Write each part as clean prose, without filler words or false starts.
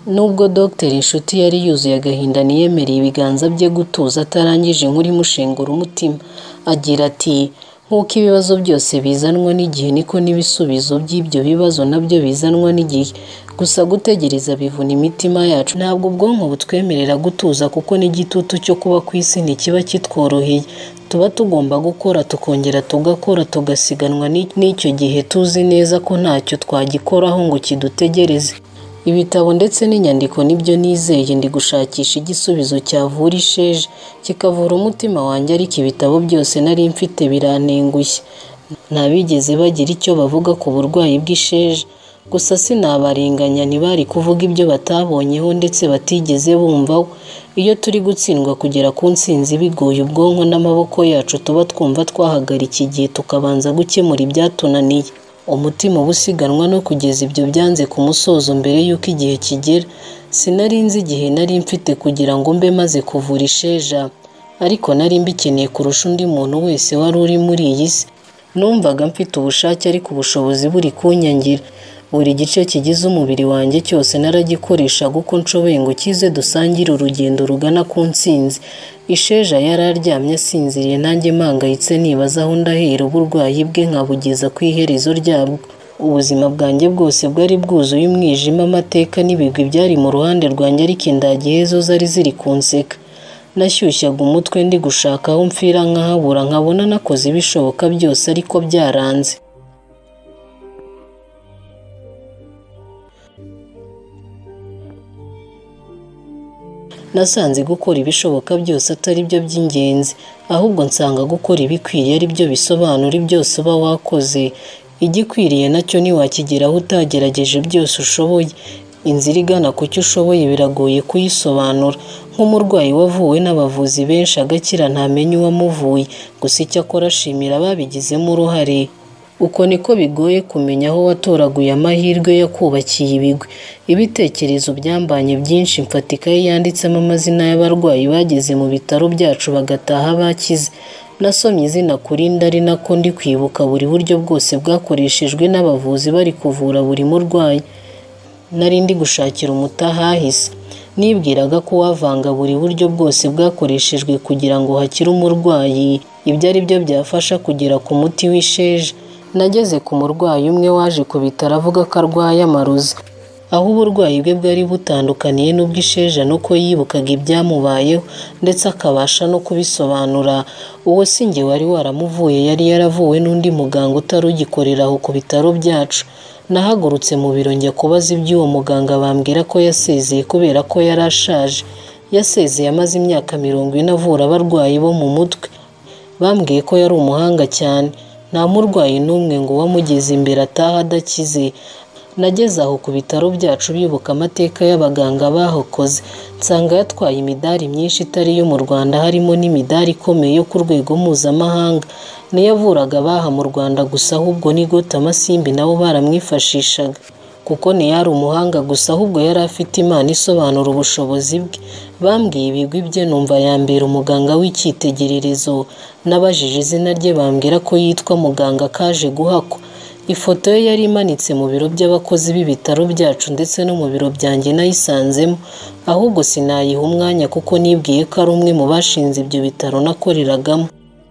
Nubwo Dr Inshuti yari yuzuye agahinda ntiyemereye ibiganza bye gutuza atarangije inkuru imushengura umutima. Agira ati nk'uko ibibazo byose bizanwa n'igihe niko n'ibisubizo by'ibyo bibazo nabyo bizanwa n'igihe. Gusa gutegereza bivuna imitima yacu. Ntabwo ubwonko butwemerera gutuza kuko n'igitutu cyo kuba ku isi ntikiba kitworoheye. Tuba tugomba gukora tukongera tugakora tugasiganwa n'icyo gihe tuzi neza ko ntacyo twagikoraho ngo kidutegereze. Ibitabo ndetse n'inyandiko nibyo nizeye, ndi gushakisha igisubizo cyavura isheja kikavura umutima wanjye, ariko ibitabo byose nari mfite birantengushye. Ntabigeze bagira icyo bavuga ku burwayi bw'isheja. Gusa sinabarenganya, ntibari kuvuga ibyo batabonyeho ndetse batigeze bumvaho. Iyo turi gutsindwa kugera ku ntsinzi bigoye, ubwonko n'amaboko yacu tuba twumva twahagarika igihe tukabanza gukemura ibyatunaniye. Umutima uba usiganwa no kugeza ibyo byanze ku musozo mbere y'uko igihe kigera. Sinari nzi igihe nari mfite kugira ngo mbe maze kuvura isheja, ariko nari mbikeneye kurusha undi muntu wese wari uri muri iyi si. Numvaga mfite ubushake ariko ubushobozi buri kunyangira. Buri gice kigize umubiri wanjye cyose naragikoreshaga uko nshoboye ngo kize dusangire urugendo rugana ku ntsinzi. Isheja yari aryamye asinziriye, nanjye mpangayitse nibaza aho ndahera uburwayi bwe nkabugeza ku iherezo ryabwo. Ubuzima bwanjye bwose bwari bwuzuye umwijima, amateka n'ibigwi byari mu ruhande rwanjye, ariko indagihe zo zari ziri kunseka. Nashyushyaga umutwe ndi gushaka aho mfira nkahabura, nkabona nakoze ibishoboka byose ariko byaranze. Nasanze gukora ibishoboka byose atari byo by'ingenzi, ahubwo nsanga gukora ibikwiriye ari byo bisobanura byose uba wakoze. Igikwiriye nacyo ntiwakigeraho utagerageje byose ushoboye. Inzira igana ku cyo ushoboye biragoye kuyisobanura. Nk'umurwayi wavuwe n'abavuzi benshi agakira ntamenye uwamuvuye, gusa icyo akora ashimira ababigizemo uruhare. Uko niko bigoye kumenya aho watoraguye amahirwe yakubakiye ibigwi. Ibitekerezo byambanye byinshi, mfata ikaye yanditsemo amazina y'abarwayi bageze mu bitaro byacu bagataha bakize. Nasomye izina kuri nda, ari nako ndi kwibuka buri buryo bwose bwakoreshejwe n'abavuzi bari kuvura buri murwayi. Nari ndi gushakira umutahahise. Nibwiraga ko wavanga buri buryo bwose bwakoreshejwe kugira ngo hakire umurwayi, ibyo ari byo byafasha kugera ku muti w'isheja. Nageze ku murwayi umwe waje ku bitaro avuga ko arwaye amarozi, aho uburwayi bwe bwari butandukaniye n'ubw'isheja nuko yibukaga ibyamubayeho ndetse akabasha no kubisobanura. Uwo si njye wari waramuvuye, yari yaravuwe n'undi muganga utari ugikorera aho ku bitaro byacu. Nahagurutse mu biro njya kubaza iby'uwo muganga, bambwira ko yasezeye kubera ko yari ashaje. Yasezeye amaze imyaka 40 avura abarwayi bo mu mutwe. Bambwiye ko yari umuhanga cyane, nta murwayi n'umwe ngo wamugeze imbere ataha adakize. Nageze aho ku bitaro byacu bibuka amateka y'abaganga bahokoze, nsanga yatwaye imidari myinshi itari yo mu Rwanda, harimo n'imidari ikomeye yo ku rwego mpuzamahanga. Ntiyavuraga abaha mu Rwanda gusa, ahubwo ni Gota Amasimbi nabo baramwifashishaga, kuko ntiyari umuhanga gusa ahubwo yari afite Imana isobanura ubushobozi bwe. Bambwiye ibigwi bye numva yambera umuganga w'icyitegererezo. Nabajije izina rye bambwira ko yitwa Muganga Kaje Guhakwa. Ifoto ye yari imanitse mu biro by'abakozi b'ibitaro byacu ndetse no mu biro byanjye nayisanzemo, ahubwo sinayiha umwanya kuko nibwiye ko ari umwe mu bashinze ibyo bitaro nakoreragamo.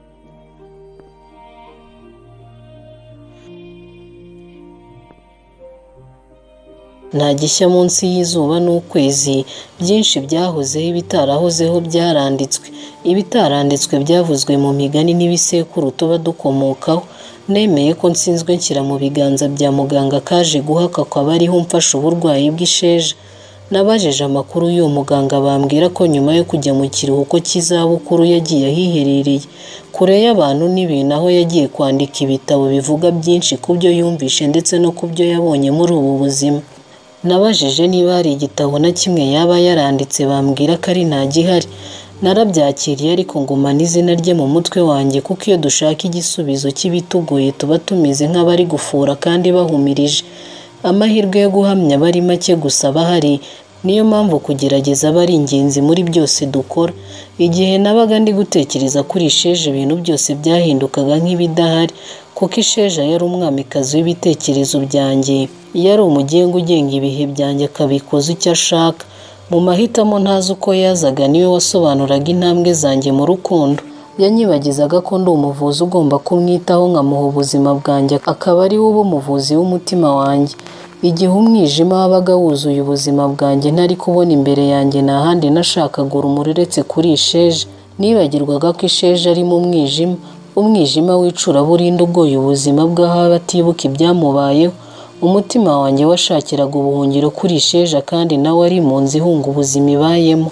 Nta gishya munsi y'izuba n'ukwezi, byinshi byahozeho, ibitarahozeho byaranditswe. Ibitaranditswe byavuzwe mu migani n'ibisekuru tuba dukomokaho. Nemeye ko nsinzwe nshyira mu biganza bya Muganga Kaje Guhakwa ko abariho mfasha uburwayi bw'isheja. Nabajije amakuru y'uwo muganga, bambwira ko nyuma yo kujya mu kiruhuko cy'izabukuru yagiye ahiherereye kure y'abantu n'ibintu, aho yagiye kwandika ibitabo bivuga byinshi ku byo yumvishe ndetse no ku byo yabonye muri ubu buzima. Nabajije niba hari igitabo na kimwe yaba yaranditse, bambwira ko ari nta gihari. Narabyakiriye ariko ngumana izina rye mu mutwe wanjye, kuko iyo dushaka igisubizo cy'ibitugoye tuba tumeze nk'abari gufura kandi bahumirije. Amahirwe yo guhamya aba ari make gusa aba ahari. Niyo mpamvu kugerageza aba ari ingenzi muri byose dukora. Igihe nabaga ndi gutekereza kuri isheja, ibintu byose byahindukaga nk'ibidahari. kuko Isheja yari umwamikazi w'ibitekerezo byanjye, yari umugenga ugenga ibihe byanjye akabikoza icyo ashaka. Mu mahitamo ntazi uko yazaga niwe wasobanuraga intambwe zanjye mu rukundo. Yanyibagizaga ko ndi umuvuzi ugomba kumwitaho nkamuha ubuzima bwanjye, akaba ari we uba umuvuzi w'umutima wanjye. Igihe umwijima wabaga wuzuye ubuzima bwanjye ntari kubona imbere yanjye, nta handi nashakaga urumuri uretse kuri Isheja. Nibagirwaga ko Isheja ari mu mwijima, umwijima w'icuraburindi ugoye ubuzima bw'aho atibuka ibyamubayeho. Umutima wanjye washakiraga ubuhungiro kuri Isheja, kandi nawe ari mu nzu ihunga ubuzima ibayemo.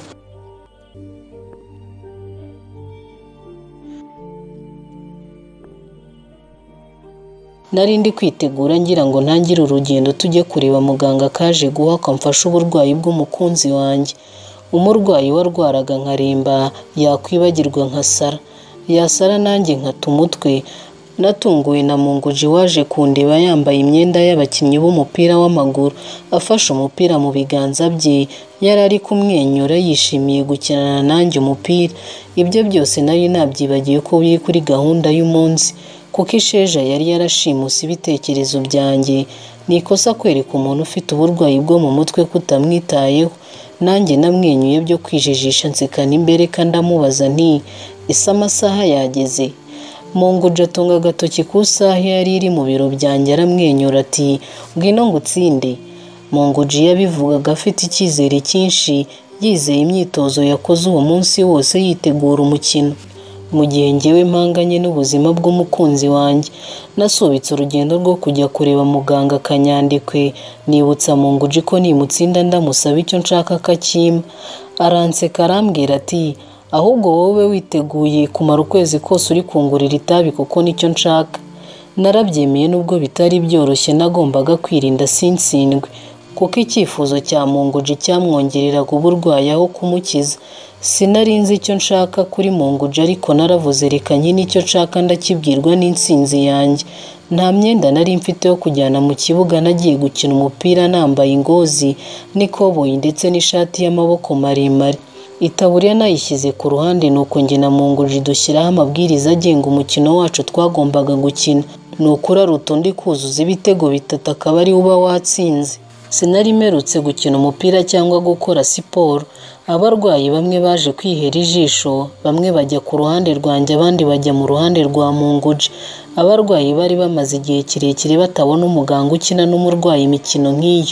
Nari ndi kwitegura ngira ngo ntangire urugendo tujye kureba muganga kaje guha akamfasha uburwayi bw'umukunzi wanjye. Umurwayi warwaraga nkaremba, yakwibagirwa nkasara, yasara nanjye nkata umutwe. Natunguwe na Munguji waje kundeba yambaye imyenda y'abakinnyi b'umupira w'amaguru, afashe umupira mu biganza bye. Yari ari kumwenyura yishimiye gukinana nanjye umupira. Ibyo byose nari nabyibagiwe ko biri kuri gahunda y'umunsi, kuko Isheja yari yarashimuse ibitekerezo byanjye. Ni ikosa kwereka umuntu ufite uburwayi bwo mu mutwe kutamwitayeho. Nanjye namwenyuye byo kwijijisha, nsekana imbere kandi ndamubaza nti ese amasaha yageze? Munguji atunga agatoki ku isaha yari iri mu biro byanjye, aramwenyura ati ngwino ngutsinde. Munguji yabivugaga afite icyizere cyinshi, yizeye imyitozo yakoze uwo munsi wose yitegura umukino. Mu gihe njyewe mpanganye n'ubuzima bw'umukunzi wanjye, nasubitse urugendo rwo kujya kureba muganga Kanyandekwe. Nibutsa Munguji ko nimutsinda ndamusaba icyo nshaka akakimpa. Aranseka arambwira ati ahubwo wowe witeguye kumara ukwezi kose uri kungurira itabi kuko nicyo nshaka. Narabyemeye nubwo bitari byoroshye, nagombaga kwirinda sintsindwe, kuko icyifuzo cya Munguji cyamwongereraga uburwayi aho kumukiza. Sinari nzi icyo nshaka kuri Munguji, ariko naravuze reka nyine icyo nshaka ndakibwirwa n'intsinzi yanjye. Nta myenda nari mfite yo kujyana mu kibuga, nagiye gukina umupira nambaye ingozi n'ikoboyi ndetse n'ishati y'amaboko maremare. Itaburiya nayishyize ku ruhande, nuko njye na Munguji dushyiraho amabwiriza agenga umukino wacu twagombaga gukina. Ni ukuraruta undi kuzuza ibitego 3 akaba ari uba watsinze. Sinari merutse gukina umupira cyangwa gukora siporo. Abarwayi bamwe baje kwihera ijisho, bamwe bajya ku ruhande rwanjye, abandi bajya mu ruhande rwa Munguji. Abarwayi bari bamaze igihe kirekire batabona umuganga ukina n'umurwayi imikino nk'iyo.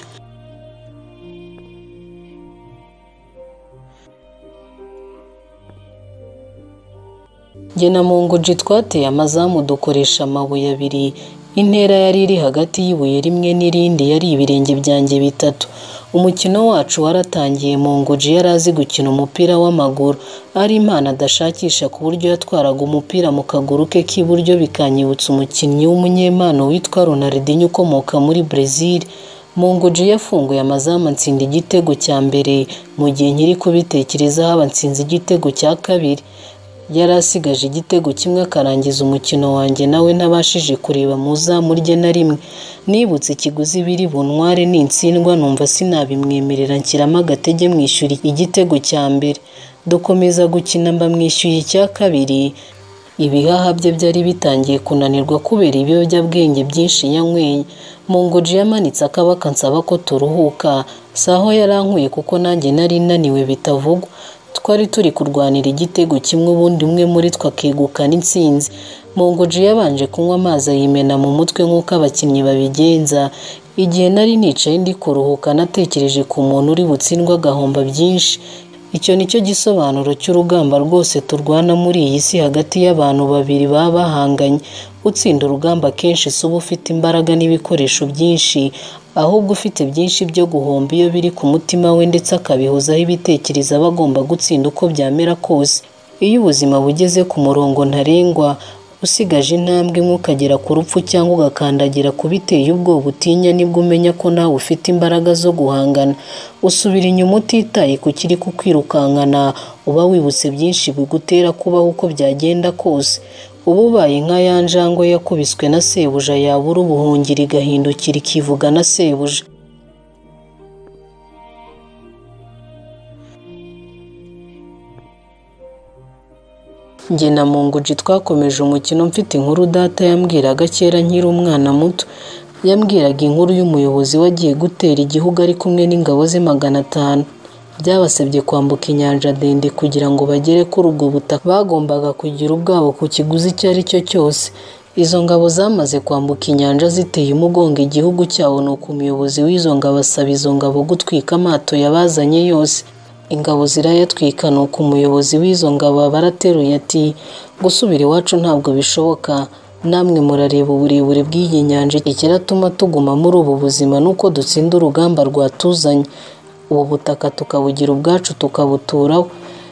Njye na Munguji twateye amazamu dukoresha amabuye abiri. Intera yari iri hagati y'ibuye rimwe n'irindi yari ibirenge byanjye 3. Umukino wacu waratangiye. Munguji yari azi gukina umupira w'amaguru, ari impano adashakisha, ku buryo yatwaraga umupira mu kaguru ke k'iburyo, bikanyibutsa umukinnyi w'umunyempano witwa Ronaldinho ukomoka muri Brazil. Munguji yafunguye amazamu atsinda igitego cya mbere. Mu gihe nkiri kubitekerezaho aba nsinze igitego cya kabiri. Yari asigaje igitego kimwe akarangiza umukino wanjye, nawe ntabashije kureba mu zamu rye na rimwe. Nibutse ikiguzi biri buntware n'intsindwa, numva sinabimwemerera, nshyiramo agatege mwishyura igitego cya mbere. Dukomeza gukina, mba mwishyuye icya kabiri. Ibihaha bye byari bitangiye kunanirwa kubera ibiyobyabwenge byinshi yanyweye. Munguji yamanitse akaboko ansaba ko turuhuka. Saho yarankuye kuko nanjye nari naniwe bitavugwa. Twari turi kurwanira igitego kimwe, ubundi umwe muri twe akegukana intsinzi. Munguji yabanje kunywa amazi ayimena mu mutwe nk'uko abakinnyi babigenza. Igihe nari nicaye ndi kuruhuka, natekereje ku muntu uri butsindwa agahomba byinshi. Icyo nicyo gisobanuro cy'urugamba rwose turwana muri iyi si hagati y'abantu babiri baba bahanganye. Utsinda urugamba kenshi si uba ufite imbaraga n'ibikoresho byinshi, ahubwo ufite byinshi byo guhomba iyo biri ku mutima we, ndetse akabihozaho ibitekerezo aba agomba gutsinda uko byamera kose. Iyo ubuzima bugeze ku murongo ntarengwa, usigaje intambwe imwe ukagera ku rupfu cyangwa ugakandagira ku biteye ubwoba utinya, nibwo umenya ko nawe ufite imbaraga zo guhangana. Usubira inyuma utitaye ku kiri kukwirukankana, uba wibutse byinshi bigutera kubaho uko byagenda kose. Uba ubaye nka ya njangwe yakubiswe na sebuja, yabura ubuhungiro igahindukira ikivuga na sebuja. Njye na Munguji twakomeje umukino mfite inkuru data yambwiraga kera nkiri umwana muto. Yambwiraga inkuru y'umuyobozi wagiye gutera igihugu ari kumwe n'ingabo ze 500. Byabasabye kwambuka inyanja ndende kugira ngo bagere kuri ubwo butaka. Bagombaga kugira ubwabo ku kiguzi icyo ari cyo cyose. Izo ngabo zamaze kwambuka inyanja ziteye umugongo igihugu cyabo, nuko umuyobozi w'izo ngabo asaba izo ngabo gutwika amato yabazanye yose. Ingabo zirayatwika, nuko umuyobozi w'izo ngabo barateruye ati, gusubira iwacu ntabwo bishoboka. Namwe murareba uburebure bw'iyi nyanja. Ikiratuma tuguma muri ubu buzima nuko dutsinda urugamba rwatuzanye. Ubu butaka tukabugira ubwacu tukabuturaho.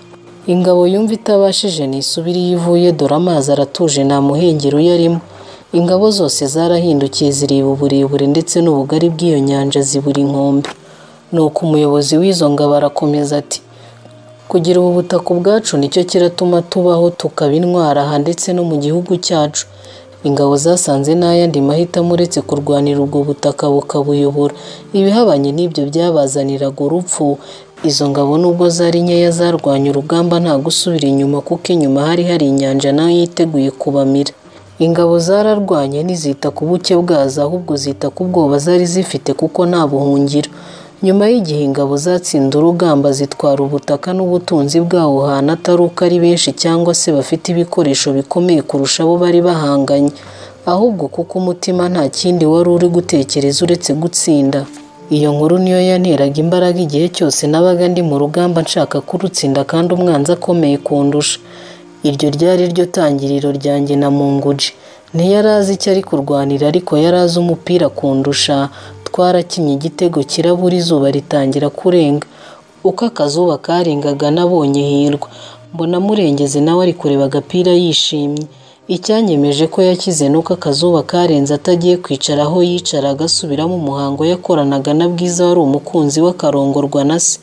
Ingabo yumva itabashije nisubira iyo ivuye, dore amazi aratuje nta muhengeri uyarimo. Ingabo zose zarahindukiye zireba uburebure ndetse n'ubugari bw'iyo nyanja zibura inkombe. Nuko umuyobozi w'izo ngabo arakomeza ati, kugira ubu butaka ubwacu nicyo kiratuma tubaho tukaba intwari aha ndetse no mu gihugu cyacu. Ingabo zasanze n'ayandi mahitamo uretse kurwanira ubwo butaka bukabuyobora. Ibihabanye n'ibyo byabazaniraga urupfu. Izo ngabo nubwo zari nkeya zarwanya urugamba nta gusubira inyuma, kuko inyuma hari inyanja nayo yiteguye kubamira. Ingabo zararwanye ntizita ku buke bwazo, ahubwo zita ku bwoba zari zifite kuko nta buhungiro. Nyuma y'igihe ingabo zatsinda urugamba zitwara ubutaka n'ubutunzi bwawo hantu, atari uko ari benshi cyangwa se bafite ibikoresho bikomeye kurusha abo bari bahanganye, ahubwo kuko umutima nta kindi wari uri gutekereza uretse gutsinda. Iyo nkuru niyo yanteraga imbaraga igihe cyose nabaga ndi mu rugamba nshaka kurutsinda kandi umwanzi akomeye kundusha. Iryo ryari ryo tangiriro ryanjye na Munguji. Ntiyari azi icyo ari kurwanira, ariko yari azi umupira kundusha. Twarakinnye igitego kirabura, izuba ritangira kurenga. Uko akazuba karengaga nabonye Hirwa. Mbona Murengezi nawe ari kureba agapira yishimye. Icyanyemeje ko yakize nuko akazuba karenze atagiye kwicara aho yicaraga asubiramo umuhango yakoranaga na Bwiza wari umukunzi we akarongorwa na se.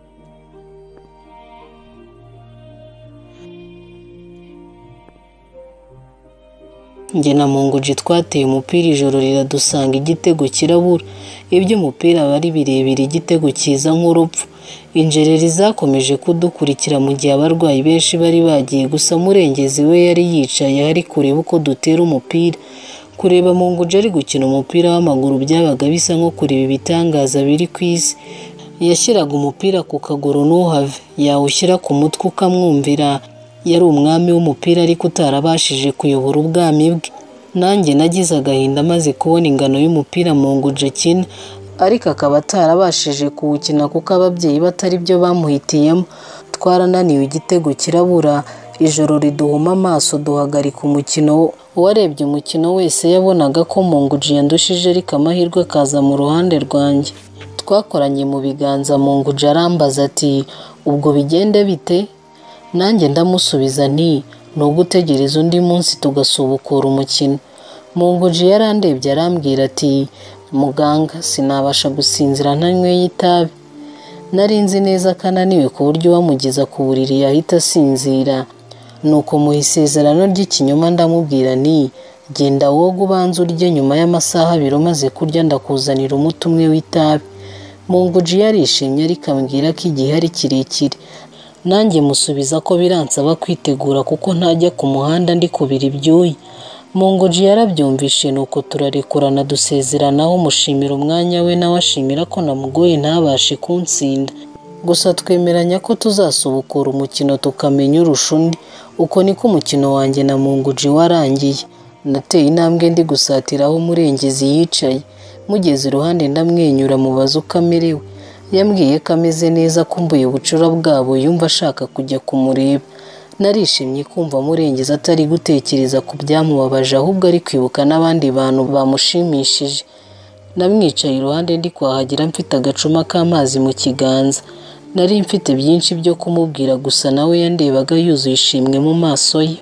Njye na Munguji twateye umupira, ijoro riradusanga, igitego kirabura. Iby'umupira aba ari birebire, igitego kiza nk'urupfu. Injereri zakomeje kudukurikira mu gihe abarwayi benshi bari bagiye, gusa Murengezi we yari yicaye ari kureba uko dutera umupira. Kureba Munguji ari gukina umupira w'amaguru byabaga bisa nko kureba ibitangaza biri ku isi. Yashyiraga umupira ku kaguru ntuhave, yawushyira ku mutwe ukamwumvira. Yari umwami w'umupira ariko utarabashije kuyobora ubwami bwe. Nanjye nagize agahinda maze kubona ingano y'umupira Munguji akina, ariko akaba atarabashije kuwukina kuko ababyeyi batari byo bamuhitiyemo. Twarananiwe, igitego kirabura. Ijoro riduhuma amaso, duhagarika umukino. Uwarebye umukino wese yabonaga ko Munguji yandushije, ariko amahirwe akaza mu ruhande rwanjye. Twakoranye mu biganza. Munguji arambaza ati, ubwo bigende bite? Nanjye ndamusubiza nti, ni ugutegereza undi munsi tugasubukura umukino. Munguji yarandebye arambwira ati, muganga, sinabasha gusinzira ntanyweye itabi. Nari nzi neza ko ananiwe ku buryo uwamugeza ku buriri yahita asinzira. Nuko muha isezerano ry'ikinyoma ndamubwira nti, genda woga ubanza urye, nyuma y'amasaha 2 umaze kurya ndakuzanira umuti umwe w'itabi. Munguji yarishimye ariko ambwira ko igihe ari kirekire. Nanjye musubiza ko biransaba kwitegura kuko ntajya ku muhanda ndi kubira ibyuya. Munguji yarabyumvishe, nuko turarekurana dusezeranaho, mushimira umwanya we nawe ashimira ko namugoye ntabashe kuntsinda. Gusa twemeranya ko tuzasubukura umukino tukamenya urusha undi. Uko niko umukino wanjye na Munguji warangiye. Nateye intambwe ndi gusatira aho Murengezi yicaye. Mugeze iruhande ndamwenyura mubaza uko amerewe. Yambwiye ko ameze neza, kumbuye ubucura bwabo, yumva ashaka kujya kumureba. Narishimye kumva Murengezi atari gutekereza ku byamubabaje, ahubwo ari kwibuka n'abandi bantu bamushimishije. Namwicaye iruhande ndi kwahagira mfite agacuma k'amazi mu kiganza. Nari mfite byinshi byo kumubwira, gusa nawe yandebaga yuzuye ishimwe mu maso ye.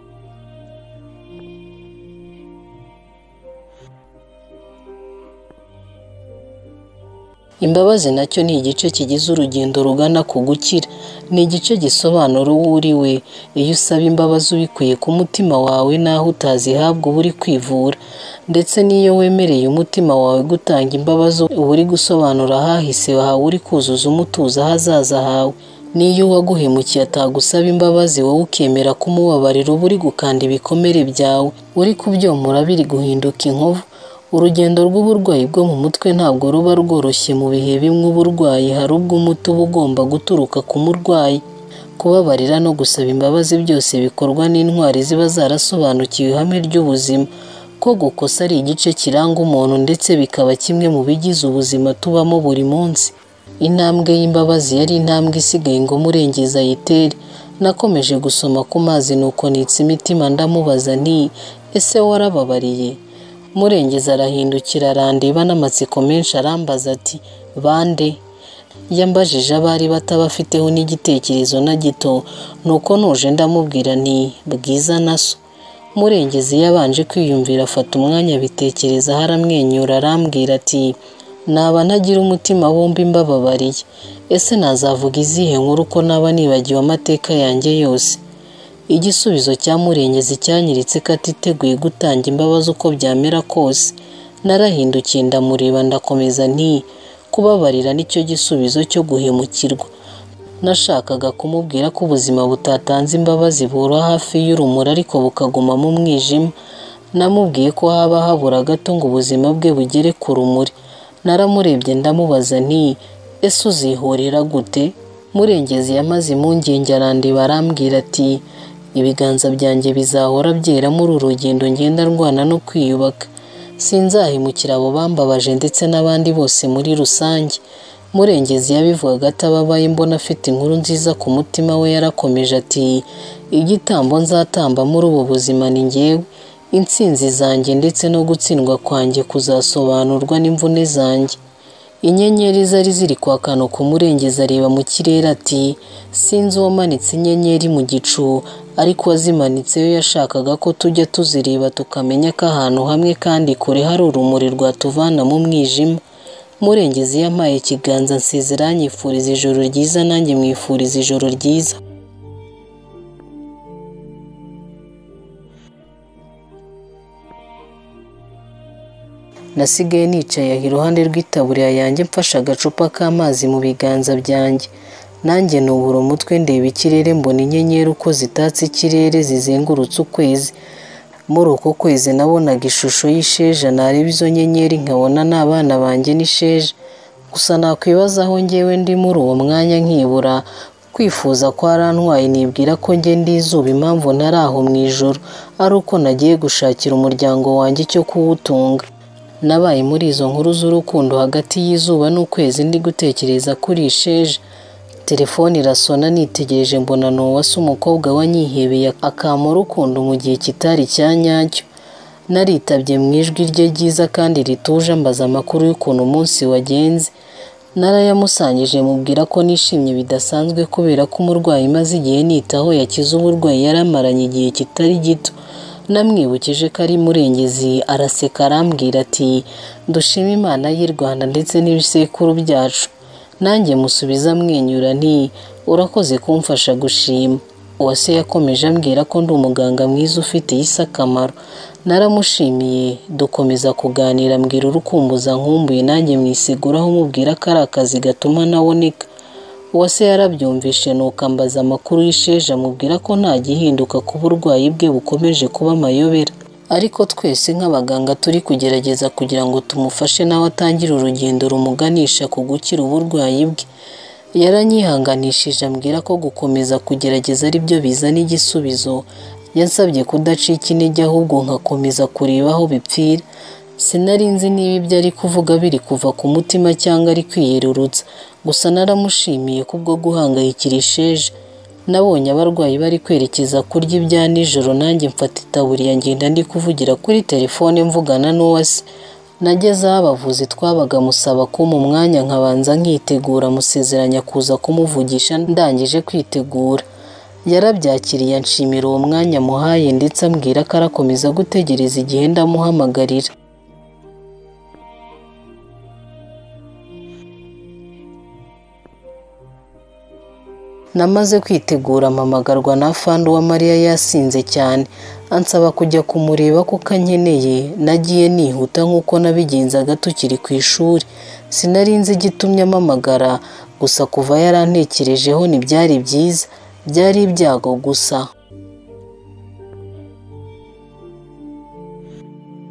Imbabazi nacyo ni igice kigize urugendo rugana ku gukira. Ni igice gisobanura uwo uri we. Iyo usaba imbabazi ubikuye ku mutima wawe naho utazihabwa uba uri kwivura. Ndetse n'iyo wemereye umutima wawe gutanga imbabazi uba uri gusobanura ahahise hawe, uri kuzuza umutuzo ahazaza hawe. N'iyo uwaguhemukiye atagusaba imbabazi wowe ukemera kumubabarira, uba uri gukanda ibikomere byawe, uri kubyomora biri guhinduka inkovu. Urugendo rw'uburwayi bwo mu mutwe ntabwo ruba rworoshye. Mu bihe bimwe uburwayi hari ubwo umuti uba ugomba guturuka ku murwayi. Kubabarira no gusaba imbabazi byose bikorwa n'intwari ziba zarasobanukiwe ihame ry'ubuzima, ko gukosa ari igice kiranga umuntu ndetse bikaba kimwe mu bigize ubuzima tubamo buri munsi. Intambwe y'imbabazi yari intambwe isigaye ngo Murengezi ayitere. Nakomeje gusoma ku mazi nuko nitsa imitima ndamubaza nti ese warababariye? Murengezi arahindukira arandeba n'amatsiko menshi arambaza ati bande? Yambajije abari batabafiteho n'igitekerezo na gito, nuko nuje ndamubwira nti Bwiza na so. Murengezi yabanje kwiyumvira afata umwanya abitekerezaho aramwenyura arambwira ati naba ntagira umutima bombi mbababariye. Ese nazavuga izihe nkuru ko naba nibagiwe amateka yanjye yose? Igisubizo cya Murengezi cyanyiritse ko atiteguye gutanga imbabazi uko byamera kose. Narahindukiye ndamureba ndakomeza nti kubabarira nicyo gisubizo cyo guhemukirwa. Nashakaga kumubwira ko ubuzima butatanze imbabazi bura hafi y'urumuri ariko bukaguma mu mwijima. Namubwiye ko haba habura gato ngo ubuzima bwe bugere ku rumuri. Naramurebye ndamubaza nti ese uzihorera gute? Murengezi yamaze impungenge arandeba arambwira ati ibiganza byanjye bizahora byera muri uru rugendo ngenda ndwana no kwiyubaka. Sinzahemukira abo bambabaje ndetse n'abandi bose muri rusange. Murengezi yabivugaga atababaye, mbona afite inkuru nziza ku mutima we. Yarakomeje ati igitambo nzatamba muri ubu buzima ni njyewe. Intsinzi zanjye ndetse no gutsindwa kwanjye kuzasobanurwa n'imvune zanjye. Inyenyeri zari ziri kwaka nuko Murengezi areba mu kirere ati sinzi uwamanitse inyenyeri mu gicu, ariko wazimanitseyo yashakaga ko tujya tuzireba tukamenya ko ahantu hamwe kandi kure hari urumuri rwatuvana mu mwijima. Murengezi yampaye ikiganza nsezera anyifuriza ijoro ryiza, nanjye mwifuriza ijoro ryiza. Nasigaye nicaye iruhande rw'itaburiya yanjye mfashe agacupa k'amazi mu biganza byanjye. Nanjye nubura umutwe ndeba ikirere, mbona inyenyeri uko zitatse ikirere zizengurutse ukwezi. Muri uko kwezi nabonaga ishusho y'isheja, nareba izo nyenyeri nkabona n'abana banjye n'isheja. Gusa nakwibaza aho njyewe ndi muri uwo mwanya nkibura. Kwifuza kwarantwaye nibwira ko njye ndi izuba, impamvu ntari aho mu ijoro ari uko nagiye gushakira umuryango wanjye icyo kuwutunga. Nabaye muri izo nkuru z'urukundo hagati y'izuba n'ukwezi ndi gutekereza kuri isheja. Telefone irasona, nitegereje mbona ni Uwase, umukobwa wanyihebeye akampa urukundo mu gihe kitari cya nyacyo. Naritabye mu ijwi rye ryiza kandi rituje ambaza amakuru y'ukuntu umunsi wagenze. Narayamusangije mubwira ko nishimye bidasanzwe kubera ko umurwayi maze igihe nitaho yakize uburwayi yaramaranye igihe kitari gito. Namwibukije ko ari Murengezi, araseka arambwira ati dushime Imana y'u Rwanda ndetse n'ibisekuru byacu. Nanjye musubiza amwenyura nti urakoze kumfasha gushima. Uwase yakomeje ambwira ko ndi umuganga mwiza ufitiye isi akamaro. Naramushimiye dukomeza kuganira, ambwira urukumbuza nkumbuye, nanjye mwisiguraho mubwira ko ari akazi gatuma naboneka. Uwase yarabyumvishe nuko ambaza amakuru y'isheja, amubwira ko nta gihinduka ku burwayi bwe bukomeje kuba amayobera, ariko twese nk'abaganga turi kugerageza kugira ngo tumufashe nawe atangire urugendo rumuganisha ku gukira uburwayi bwe. Yaranyihanganishije ambwira ko gukomeza kugerageza ari byo bizana igisubizo. Yansabye kudacika intege ahubwo nkakomeza kureba aho bipfira. Sinari nzi niba ibyo ari kuvuga biri kuva ku mutima cyangwa ari kwiyerurutsa, gusa naramushimiye kubwo guhangayikira isheja. Nabonye abarwayi bari kwerekeza kurya ibya nijoro, nanjye mfata itaburiya ngenda ndi kuvugira kuri telefone mvugana n'Uwase. Nageze aho abavuzi twabaga musaba kumpa umwanya nkabanza nkitegura, musezeranya kuza kumuvugisha ndangije kwitegura. Yarabyakiriye anshimira uwo mwanya muhaye ndetse ambwira ko arakomeza gutegereza igihe ndamuhamagarira. Namaze kwitegura mpamagarwa na Afande Uwamariya yasinze cyane, ansaba kujya kumureba kuko ankeneye. Nagiye nihuta nk'uko nabigenzaga tukiri ku ishuri. Sinari nzi igitumye ampamagara, gusa kuva yarantekerejeho ntibyari byiza, byari ibyago gusa.